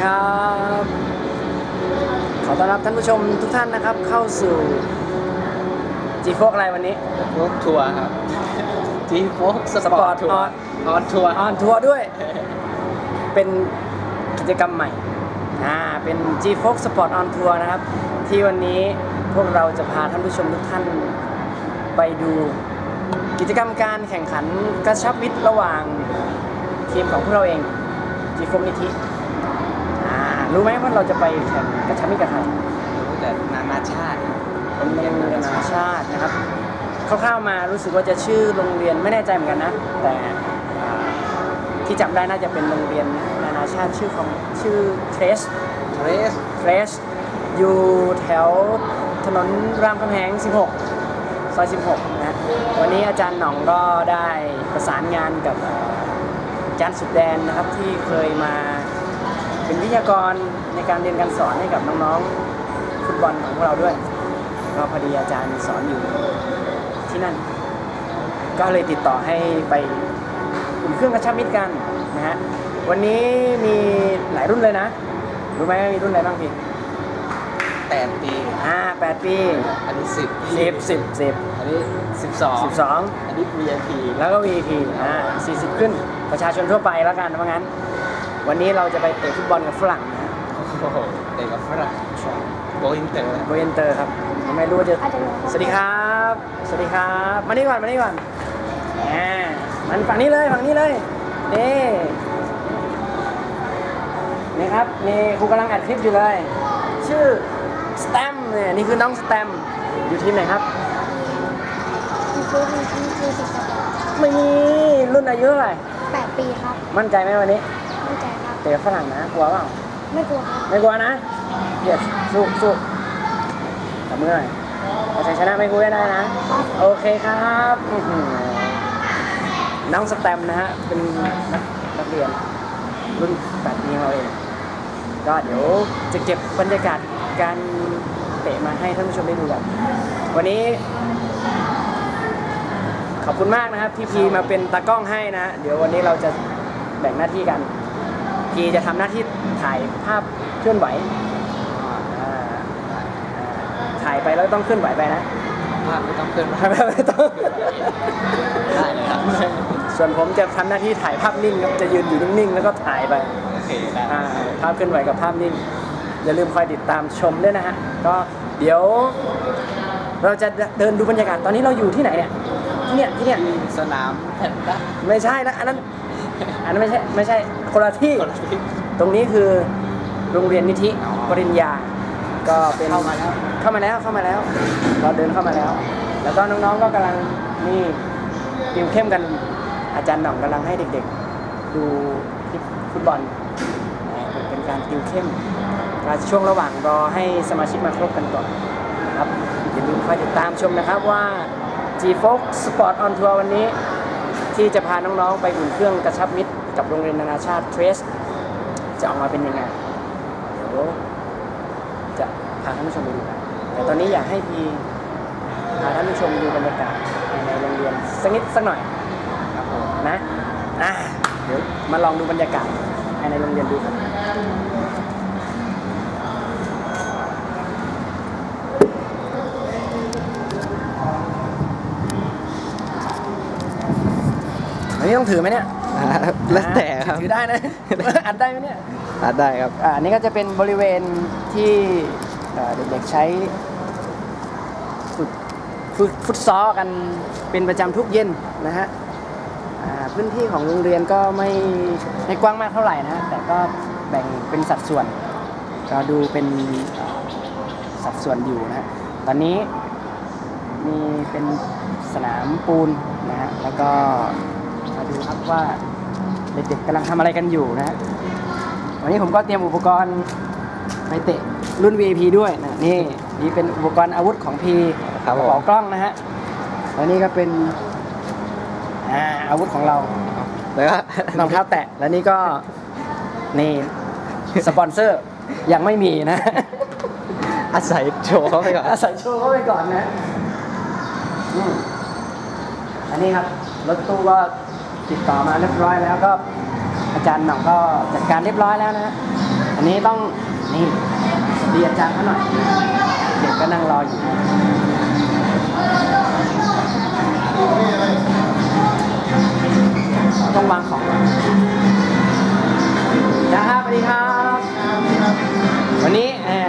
ครับขอต้อนรับท่านผู้ชมทุกท่านนะครับเข้าสู่จีโฟกอะไรวันนี้โฟกทัวร์ครับจีโฟกสปอร์ตทัวร์ออนทัวร์ด้วยเป็นกิจกรรมใหม่เป็น G-Fox Sport on Tour นะครับที่วันนี้พวกเราจะพาท่านผู้ชมทุกท่านไปดูกิจกรรมการแข่งขันกระชับมิตรระหว่างทีมของพวกเราเอง G-Fox นิธิรู้ไหมว่าเราจะไปแข่งกระชับมิตรกับใครรู้แต่นานาชาติเป็นโรงเรียนนานาชาตินะครับคร่าวๆมารู้สึกว่าจะชื่อโรงเรียนไม่แน่ใจเหมือนกันนะแต่ที่จำได้น่าจะเป็นโรงเรียนนานาชาติชื่อเทรสอยู่แถวถนนรามคำแหง16ซอย16นะวันนี้อาจารย์หน่องก็ได้ประสานงานกับอาจารย์สุดแดนนะครับที่เคยมาเป็นวิทยากรในการเรียนการสอนให้กับน้องๆฟุตบอลของเราด้วยก็พอดีอาจารย์สอนอยู่ที่นั่นก็เลยติดต่อให้ไปอุ่นเครื่องกระชับมิตรกันนะฮะวันนี้มีหลายรุ่นเลยนะรู้ไหมมีรุ่นอะไรบ้างพี่ 8 ปี 8 ปีอันนี้10อันนี้12อันนี้ VIP แล้วก็ VIP 40ขึ้นประชาชนทั่วไปแล้วกันว่างั้นวันนี้เราจะไปเตะฟุตบอลกับฝรั่งนะเตะกับฝรั่งโกอินเตอร์ครับไม่รู้ว่าจะสวัสดีครับมานี่ก่อนมันฝั่งนี้เลยนี่ครับนี่ครูกำลังอัดคลิปอยู่เลยชื่อสแตมเนี่ยนี่คือน้องสแตมอยู่ทีมไหนครับไม่มีรุ่นอายุเท่าไหร่ 8 ปีครับมั่นใจไหมวันนี้มั่นใจครับเตะฝรั่งนะกลัวเปล่าไม่กลัวครับไม่กลัวนะเดี๋ยวสู้จับมือหน่อยเอาชัยชนะไม่กลัวได้นะโอเคครับน้องสแตมนะฮะเป็นนักเรียนรุ่น8 ปีของเราเองก็เดี๋ยวจะเก็บบรรยากาศการเตะมาให้ท่านผู้ชมได้ดูกันวันนี้ขอบคุณมากนะครับที่พีมาเป็นตากล้องให้นะเดี๋ยววันนี้เราจะแบ่งหน้าที่กันพีจะทำหน้าที่ถ่ายภาพเคลื่อนไหวถ่ายไปแล้วต้องเคลื่อนไหวไปนะภาพไม่ต้องเคลื่อนไหวไม่ต้องได้เลยครับส่วนผมจะทำหน้าที่ถ่ายภาพนิ่งครับจะยืนอยู่นิ่งๆแล้วก็ถ่ายไปภาพเคลื่อนไหวกับภาพนิ่งอย่าลืมคอยติดตามชมด้วยนะฮะก็เดี๋ยวเราจะเดินดูบรรยากาศตอนนี้เราอยู่ที่ไหนเนี่ยที่เนี่ยสนามแผ่นด้ไม่ใช่นะอันนั้นไม่ใช่คนละที่ตรงนี้คือโรงเรียนนิธิปริญญาก็เป็นเข้ามาแล้วเราเดินเข้ามาแล้วแล้วก็น้องๆก็กำลังนี่ติวเข้มกันอาจารย์หน่องกำลังให้เด็กๆดูคลิปฟุตบอลเป็นการติวเข้มช่วงระหว่างรอให้สมาชิกมาครบกันก่อนนะครับอย่าลืมคอยติดตามชมนะครับว่า G-Fox Sport on Tour วันนี้ที่จะพาน้องๆไปอุ่นเครื่องกระชับมิตรกับโรงเรียนนานาชาติเทรสจะออกมาเป็นยังไงเดี๋ยวจะพาท่านผู้ชมไปดูกันแต่ตอนนี้อยากให้พี่พาท่านผู้ชมดูบรรยากาศในโรงเรียนสักนิดสักหน่อยนะเดี๋ยวมาลองดูบรรยากาศในโรงเรียนดูครับอันนี้ต้องถือไหมเนี่ยแล้วแต่ครับถือได้นะอัดได้ไหมเนี่ยอัดได้ครับอันนี้ก็จะเป็นบริเวณที่เด็กๆใช้ฟุตซอลกันเป็นประจำทุกเย็นนะฮะพื้นที่ของโรงเรียนก็ไม่กว้างมากเท่าไหร่นะแต่ก็แบ่งเป็นสัดส่วนก็ดูเป็นสัดส่วนอยู่นะตอนนี้มีเป็นสนามปูนนะฮะแล้วก็มาดูครับว่าเด็กๆกำลังทำอะไรกันอยู่นะฮะวันนี้ผมก็เตรียมอุปกรณ์ไปเตะรุ่น VIP ด้วยนะนี่เป็นอุปกรณ์อาวุธของพีกระเป๋ากล้องนะฮะแล้วนี่ก็เป็นอาวุธของเราแล้วก็รองเท้าแตะแล้วนี่ก็นี่สปอนเซอร์ยังไม่มีนะอาศัยโชว์เขาไปก่อนนะอันนี้ครับรถตู้ก็ติดต่อมาเรียบร้อยแล้วก็อาจารย์หน่องก็จัดการเรียบร้อยแล้วนะอันนี้ต้องนี่เรียนอาจารย์เขาหน่อยเด็กก็นั่งรออยู่ต้องวางของนะครับสวัสดีครับวันนี้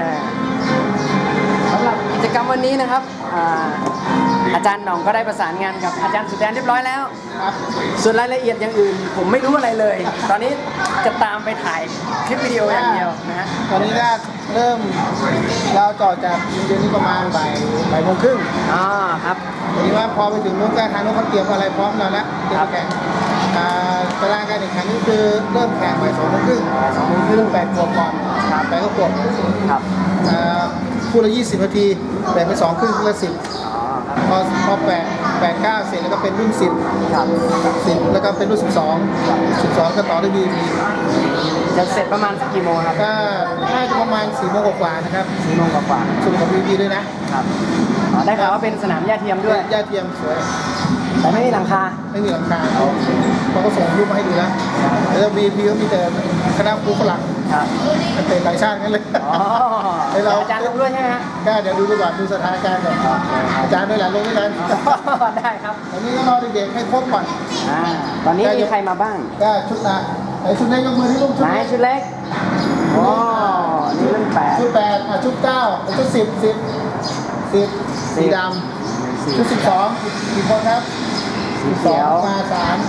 สำหรับกิจกรรมวันนี้นะครับอาจารย์หน่องก็ได้ประสานงานกับอาจารย์สุดแดนเรียบร้อยแล้วส่วนรายละเอียดอย่างอื่นผมไม่รู้อะไรเลย ตอนนี้จะตามไปถ่ายคลิปวิดีโออย่างเดียวนะฮะตอนนี้ก็เริ่มเราต่อจากเย็นนี้ประมาณบ่ายโมงครึ่งครับทีนี้ว่าพอไปถึงนู้นก็ทางนู้นเขาเตรียมอะไรพร้อมเราแล้วเตรียมแข่งตารางการแข่งขันนี่คือเริ่มแข่งบ่าย2 โมงครึ่ง8 ขวบก่อน8 ก็ขวบครับคู่ละ20 นาทีแบ่งเป็น2 ครึ่งละ10พอ8 9เสร็จแล้วก็เป็นรุ่น10 10แล้วก็เป็นรุ่น12ก็ต่อด้วย VIP จะเสร็จประมาณสักกี่โมงครับก็น่าจะประมาณ4 โมงกว่านะครับ 4 โมงกว่าสุ่มกับ VIP ด้วยนะครับได้ข่าวว่าเป็นสนามหญ้าเทียมด้วยหญ้าเทียมสวยแต่ไม่มีหลังคาเขาก็ส่งรูปมาให้ดูนะแล้ว VIP ก็มีแต่คณะครูฝรั่งเป็นต่างชาติกันเลยอาจารย์ลงด้วยใช่ไหมฮะก็เดี๋ยวดูก่อนดูสถานการณ์ก่อนอาจารย์ด้วยแหละลงด้วยกันได้ครับตอนนี้ก็รอเด็กๆให้ครบก่อนตอนนี้มีใครมาบ้างก็ชุดละไอ้ชุดเล็กยกมือที่ลูกชุดไหนชุดเล็กนี่รุ่น8 ชุด8ชุด9ชุด10สีดำชุด12กี่คนครับ12มา3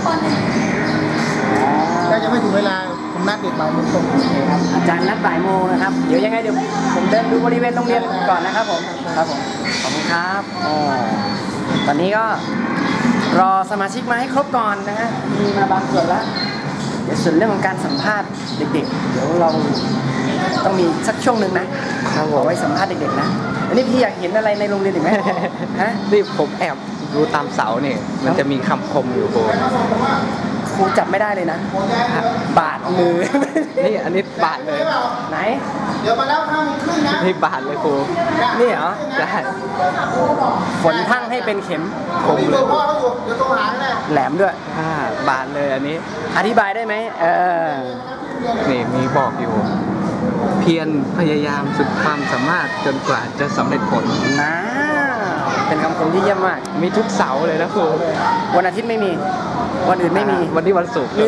ก็จะไม่ถึงเวลาผมนัดเด็กบ่ายโมงตรงครับอาจารย์นัดบ่ายโมงนะครับเดี๋ยวยังไงเดี๋ยวผมเดินดูบริเวณโรงเรียนก่อนนะครับผมขอบคุณครับตอนนี้ก็รอสมาชิกมาให้ครบก่อนนะฮะมีมาบางส่วนแล้วเดี๋ยวส่วนเรื่องของการสัมภาษณ์เด็กๆเดี๋ยวเราต้องมีสักช่วงหนึ่งนะเอาไว้สัมภาษณ์เด็กๆนะอันนี้พี่อยากเห็นอะไรในโรงเรียนอีกไหมฮะนี่ผมแอบดูตามเสาเนี่ยมันจะมีคำคมอยู่ครูจับไม่ได้เลยนะบาดมือนี่อันนี้บาดเลยไหนเดี๋ยวมาแล้ว5 โมงครึ่งนะนี่บาดเลยครูนี่เหรอได้ฝนทั้งให้เป็นเข็มคมเลยเดี๋ยวต้องหาแน่แหลมด้วยบาดเลยอันนี้อธิบายได้ไหมนี่มีบอกอยู่เพียรพยายามสุดความสามารถจนกว่าจะสำเร็จผลนะเป็นคำคมที่เยี่ยมมากมีทุกเสาร์เลยนะครูวันอาทิตย์ไม่มีวันอื่นไม่มีวันนี้วันศุกร์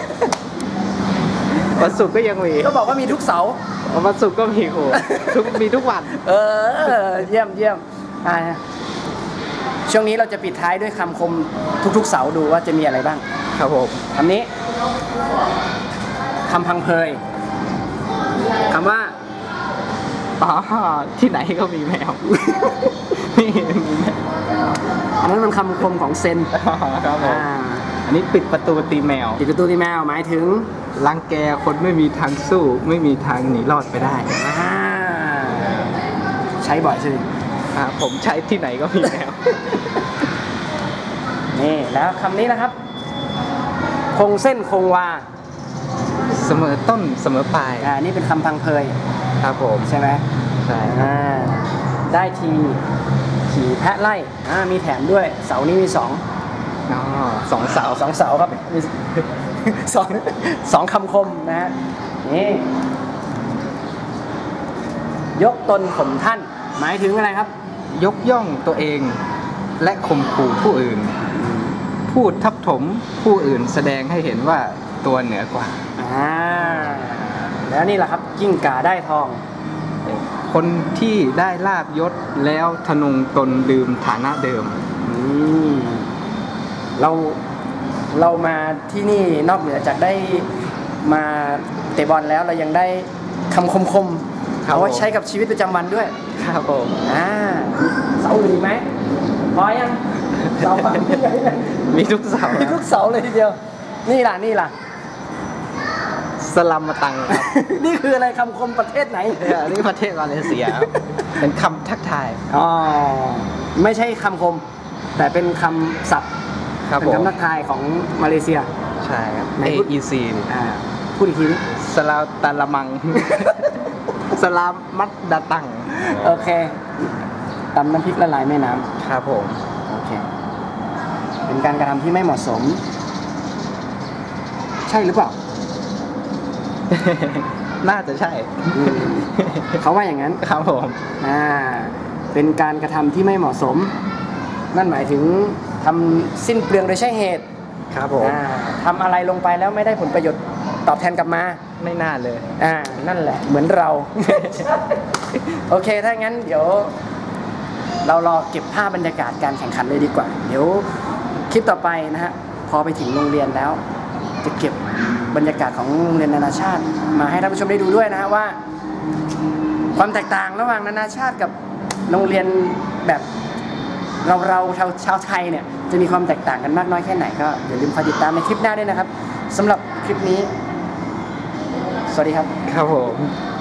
วันศุกร์ก็ยังมีก็บอกว่ามีทุกเสาร์วันศุกร์ก็มีครูมีทุกวันเยี่ยมช่วงนี้เราจะปิดท้ายด้วยคำคมทุกๆเสาร์ดูว่าจะมีอะไรบ้างครับผมคำนี้คำพังเพยคำว่าที่ไหนก็มีแมวอันนั้นมันคำคมของเซนครับอันนี้ปิดประตูตีแมวหมายถึงรังแกคนไม่มีทางสู้ไม่มีทางหนีรอดไปได้ใช้บ่อยใช่ไหมผมใช้ที่ไหนก็มีแมวนี่แล้วคำนี้นะครับคงเส้นคงวาเสมอต้นเสมอปลายนี่เป็นคำพังเพยครับผมใช่ไหมใช่ได้ทีขี่แพะไล่มีแถมด้วยเสานี้มี2 2 เสา 2 เสาครับมี2 คำคมนะฮะนี่ยกตนข่มท่านหมายถึงอะไรครับยกย่องตัวเองและข่มขู่ผู้อื่นพูดทับถมผู้อื่นแสดงให้เห็นว่าตัวเหนือกว่าแล้วนี่แหละครับกิ้งก่าได้ทองคนที่ได้ลาภยศแล้วทะนงตนลืมฐานะเดิมเรามาที่นี่นอกเหนือจากได้มาเตะบอลแล้วเรายังได้คำคมเอาไว้ใช้กับชีวิตประจำวันด้วยครับผมเสาอื่นไหมพอยังเสาฝั่งมีทุกเสาเลยทีเดียวนี่ล่ะสลัมมาตังครับนี่คืออะไรคำคมประเทศไหนนี่ประเทศมาเลเซียเป็นคำทักทายไม่ใช่คำคมแต่เป็นคำศัพท์เป็นคำทักทายของมาเลเซียใช่ครับ AEC พูดอีกทีนี้สลาตาละมังสลามมัดดาตังโอเคตำน้ำพริกละลายแม่น้ำครับผมโอเคเป็นการกระทำที่ไม่เหมาะสมใช่หรือเปล่าน่าจะใช่เขาว่าอย่างนั้นครับผมเป็นการกระทำที่ไม่เหมาะสม นั่นหมายถึงทำสิ้นเปลืองโดยใช่เหตุครับผมทำอะไรลงไปแล้วไม่ได้ผลประโยชน์ตอบแทนกลับมาไม่น่าเลยนั่นแหละเหมือนเรา โอเคถ้างั้นเดี๋ยวเรารอเก็บภาพบรรยากาศการแข่งขันเลยดีกว่า เดี๋ยวคลิปต่อไปนะฮะพอไปถึงโรงเรียนแล้ว จะเก็บบรรยากาศของโรงเรียนนานาชาติมาให้ท่านผู้ชมได้ดูด้วยนะฮะว่า ความแตกต่างระหว่างนานาชาติกับโรงเรียนแบบเราชาวไทยเนี่ยจะมีความแตกต่างกันมากน้อยแค่ไหนก็อย่าลืมคอยติดตามในคลิปหน้าด้วยนะครับสำหรับคลิปนี้สวัสดีครับครับผม